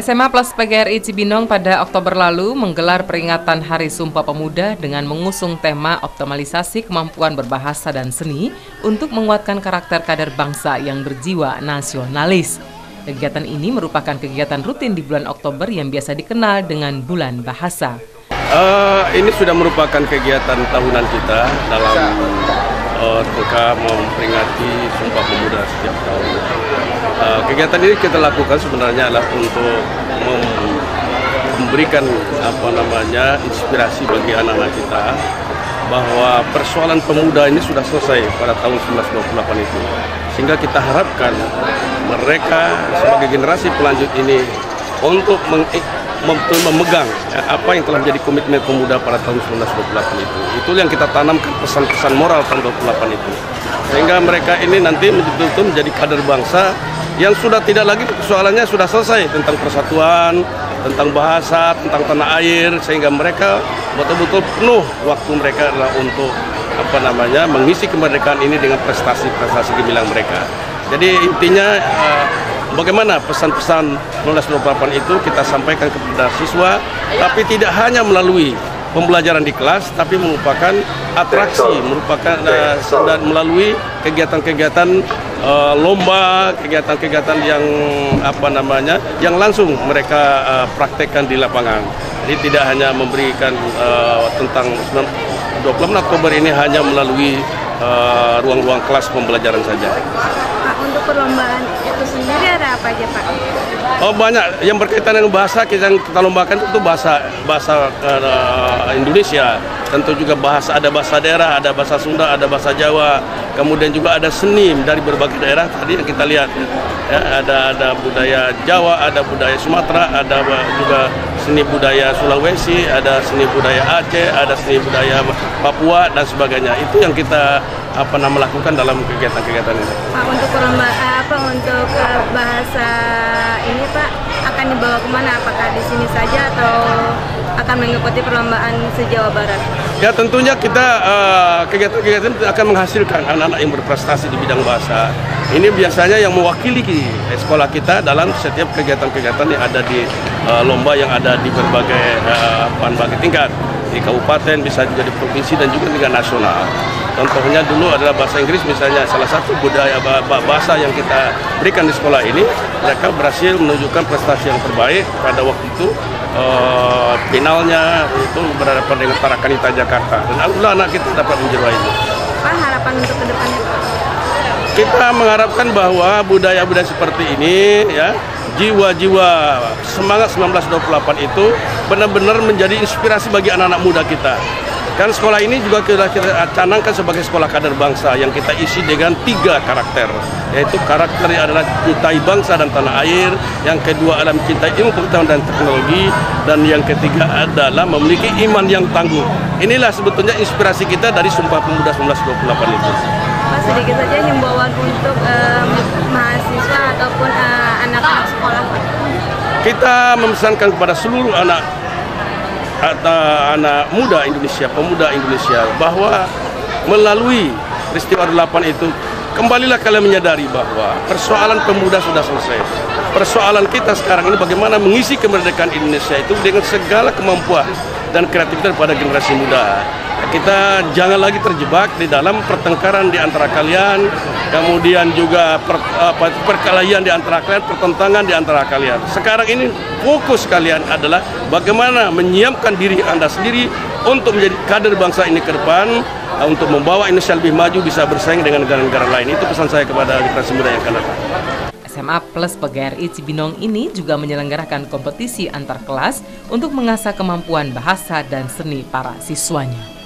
SMA Plus PGRI Cibinong pada Oktober lalu menggelar peringatan Hari Sumpah Pemuda dengan mengusung tema optimalisasi kemampuan berbahasa dan seni untuk menguatkan karakter kader bangsa yang berjiwa nasionalis. Kegiatan ini merupakan kegiatan rutin di bulan Oktober yang biasa dikenal dengan Bulan Bahasa. Ini sudah merupakan kegiatan tahunan kita dalam rangka memperingati Sumpah Pemuda setiap tahun. Kegiatan ini kita lakukan sebenarnya adalah untuk memberikan inspirasi bagi anak-anak kita bahwa persoalan pemuda ini sudah selesai pada tahun 1928 itu. Sehingga kita harapkan mereka sebagai generasi pelanjut ini untuk memegang apa yang telah menjadi komitmen pemuda pada tahun 1928 itu. Itu yang kita tanamkan pesan-pesan moral tahun 28 itu. Sehingga mereka ini nanti betul-betul menjadi kader bangsa yang sudah tidak lagi persoalannya sudah selesai tentang persatuan, tentang bahasa, tentang tanah air, sehingga mereka betul-betul penuh waktu mereka adalah untuk mengisi kemerdekaan ini dengan prestasi-prestasi gemilang mereka. Jadi intinya bagaimana pesan-pesan 1928 itu kita sampaikan kepada siswa, tapi tidak hanya melalui pembelajaran di kelas, tapi merupakan atraksi, dan melalui kegiatan-kegiatan lomba, kegiatan-kegiatan yang langsung mereka praktekkan di lapangan. Jadi tidak hanya memberikan tentang 28 Oktober ini hanya melalui ruang-ruang kelas pembelajaran saja. Pak, untuk perlombaan itu sendiri ada apa aja, Pak? Oh, banyak yang berkaitan dengan bahasa. Yang kita lombakan itu bahasa Indonesia. Tentu juga ada bahasa daerah, ada bahasa Sunda, ada bahasa Jawa. Kemudian juga ada seni dari berbagai daerah tadi yang kita lihat. Ya, ada budaya Jawa, ada budaya Sumatera, ada juga seni budaya Sulawesi, ada seni budaya Aceh, ada seni budaya Papua dan sebagainya. Itu yang kita lakukan dalam kegiatan-kegiatan ini. Pak, untuk untuk bahasa ini, Pak, akan dibawa kemana? Apakah di sini saja atau akan mengikuti perlombaan se-Jawa Barat? Ya, tentunya kita kegiatan-kegiatan akan menghasilkan anak-anak yang berprestasi di bidang bahasa. Ini biasanya yang mewakili sekolah kita dalam setiap kegiatan-kegiatan yang ada di lomba yang ada di berbagai tingkat. Di kabupaten, bisa juga di provinsi dan juga tingkat nasional. Contohnya dulu adalah bahasa Inggris, misalnya salah satu budaya bahasa yang kita berikan di sekolah ini, mereka berhasil menunjukkan prestasi yang terbaik pada waktu itu. Finalnya itu berhadapan dengan Tarakanita Jakarta, dan alhamdulillah anak kita dapat menjuarai itu. Pak, harapan untuk kedepannya, Pak? Kita mengharapkan bahwa budaya-budaya seperti ini, ya, jiwa-jiwa semangat 1928 itu benar-benar menjadi inspirasi bagi anak-anak muda kita. Kan sekolah ini juga kita canangkan sebagai sekolah kader bangsa yang kita isi dengan 3 karakter, yaitu karakter yang adalah cintai bangsa dan tanah air, yang kedua adalah mencintai ilmu pengetahuan dan teknologi, dan yang ketiga adalah memiliki iman yang tangguh. Inilah sebetulnya inspirasi kita dari Sumpah Pemuda 1928 itu. Pak, sedikit saja himbauan untuk mahasiswa ataupun anak-anak sekolah, Pak. Kita memesankan kepada seluruh anak muda Indonesia, pemuda Indonesia, bahwa melalui peristiwa 8 itu, kembalilah kalian menyadari bahwa persoalan pemuda sudah selesai. Persoalan kita sekarang ini bagaimana mengisi kemerdekaan Indonesia itu dengan segala kemampuan dan kreativitas pada generasi muda. Kita jangan lagi terjebak di dalam pertengkaran di antara kalian, kemudian juga perkelahian di antara kalian, pertentangan di antara kalian. Sekarang ini fokus kalian adalah bagaimana menyiapkan diri Anda sendiri untuk menjadi kader bangsa ini ke depan, untuk membawa Indonesia lebih maju, bisa bersaing dengan negara-negara lain. Itu pesan saya kepada generasi muda yang akan datang. SMA Plus PGRI Cibinong ini juga menyelenggarakan kompetisi antar kelas untuk mengasah kemampuan bahasa dan seni para siswanya.